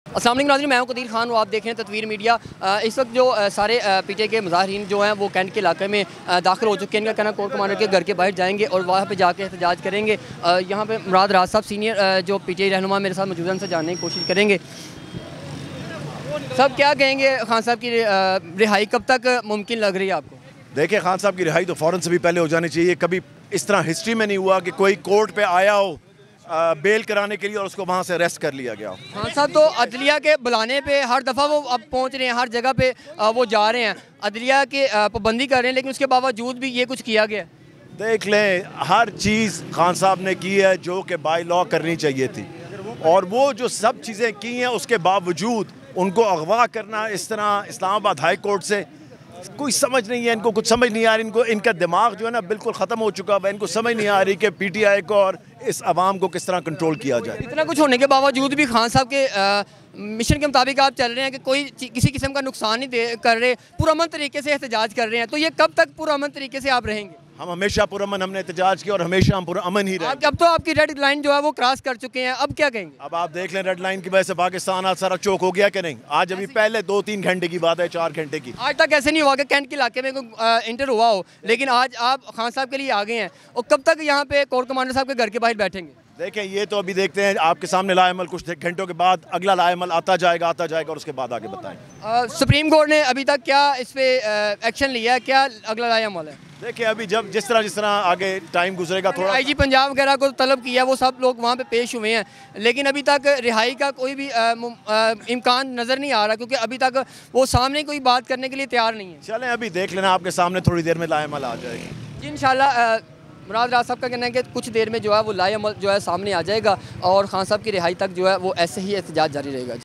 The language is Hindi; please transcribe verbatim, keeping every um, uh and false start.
अस्सलाम वालेकुम नाज़रीन, मैं हूं कदीर खान, आप देख रहे हैं तत्वीर मीडिया। इस वक्त जो सारे पीटीआई के मुजाहिरीन जो हैं वो कैंट के इलाके में दाखिल हो चुके हैं। इनका कहना कोर कमांडर के घर के बाहर जाएंगे और वहाँ पे जाके एहतजाज करेंगे। यहाँ पे मुराद राज साहब सीनियर जो पीटीआई रहनुमा मेरे साथ मौजूद हैं, उनसे जानने की कोशिश करेंगे। सब क्या कहेंगे खान साहब की रिहाई कब तक मुमकिन लग रही है आपको? देखिए, खान साहब की रिहाई तो फ़ौरन से भी पहले हो जानी चाहिए। कभी इस तरह हिस्ट्री में नहीं हुआ कि कोई कोर्ट पे आया हो बेल कराने के लिए और उसको वहाँ से अरेस्ट कर लिया गया। खान साहब तो अदलिया के बुलाने पे हर दफ़ा वो अब पहुँच रहे हैं, हर जगह पे वो जा रहे हैं, अदलिया के पाबंदी कर रहे हैं, लेकिन उसके बावजूद भी ये कुछ किया गया। देख लें, हर चीज़ खान साहब ने की है जो कि बाई लॉ करनी चाहिए थी, और वो जो सब चीज़ें की हैं उसके बावजूद उनको अगवा करना इस तरह इस्लामाबाद हाई कोर्ट से, कोई समझ नहीं है। इनको कुछ समझ नहीं आ रही, इनको इनका दिमाग जो है ना बिल्कुल ख़त्म हो चुका है। इनको समझ नहीं आ रही कि पीटीआई को और इस अवाम को किस तरह कंट्रोल किया जाए। इतना कुछ होने के बावजूद भी खान साहब के आ, मिशन के मुताबिक आप चल रहे हैं कि कोई किसी किस्म का नुकसान नहीं दे कर रहे, पुरअमन तरीके से एहतजाज कर रहे हैं, तो ये कब तक पुरअमन तरीके से आप रहेंगे? हम हमेशा पुरअमन हमने एहतजाज किया और हमेशा हम पुरअमन ही रहे। अब तो आपकी रेड लाइन जो है वो क्रॉस कर चुके हैं, अब क्या कहेंगे? अब आप देख लें, रेड लाइन की वजह से पाकिस्तान आज सारा चौक हो गया कि नहीं? आज अभी पहले दो तीन घंटे की बात है, चार घंटे की। आज तक ऐसे नहीं हुआ कि कैंट के इलाके में कोई इंटर हुआ हो, लेकिन आज आप खान साहब के लिए आ गए हैं, और कब तक यहाँ पे कोर कमांडर साहब के घर के बाहर बैठेंगे? देखें, ये तो अभी देखते हैं, आपके सामने लाएमल कुछ घंटों के बाद अगला लाएमल आता जाएगा आता जाएगा और उसके बाद आगे बताएं। सुप्रीम कोर्ट ने अभी तक क्या इस पे एक्शन लिया है? क्या अगला लाएमल है? देखिए, अभी जब जिस तरह जिस तरह आगे टाइम गुजरेगा, थोड़ा आईजी पंजाब वगैरह को तलब किया, वो सब लोग वहाँ पे पेश हुए हैं, लेकिन अभी तक रिहाई का कोई भी इम्कान नज़र नहीं आ रहा, क्योंकि अभी तक वो सामने कोई बात करने के लिए तैयार नहीं है। चलें, अभी देख लेना, आपके सामने थोड़ी देर में लाएमल आ जाएगी। जी इंशाल्लाह। मुराद राज साहब का कहना है कि कुछ देर में जो है वो लाएमल जो है सामने आ जाएगा और खान साहब की रिहाई तक जो है वो ऐसे ही एहतजाज जारी रहेगा।